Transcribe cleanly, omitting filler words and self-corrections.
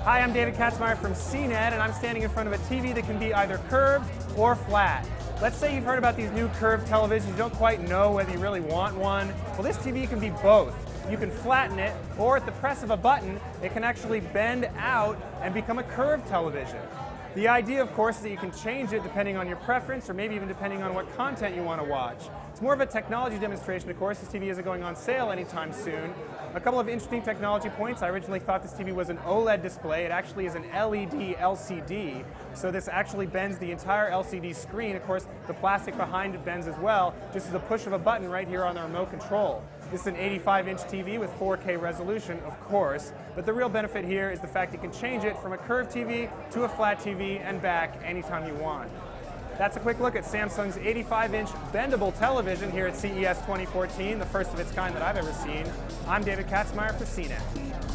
Hi, I'm David Katzmeyer from CNET, and I'm standing in front of a TV that can be either curved or flat. Let's say you've heard about these new curved televisions, you don't quite know whether you really want one. Well, this TV can be both. You can flatten it, or at the press of a button, it can actually bend out and become a curved television. The idea, of course, is that you can change it depending on your preference, or maybe even depending on what content you want to watch. It's more of a technology demonstration, of course. This TV isn't going on sale anytime soon. A couple of interesting technology points. I originally thought this TV was an OLED display. It actually is an LED LCD. So this actually bends the entire LCD screen. Of course, the plastic behind it bends as well, just as a push of a button right here on the remote control. This is an 85-inch TV with 4K resolution, of course, but the real benefit here is the fact you can change it from a curved TV to a flat TV and back anytime you want. That's a quick look at Samsung's 85-inch bendable television here at CES 2014, the first of its kind that I've ever seen. I'm David Katzmeyer for CNET.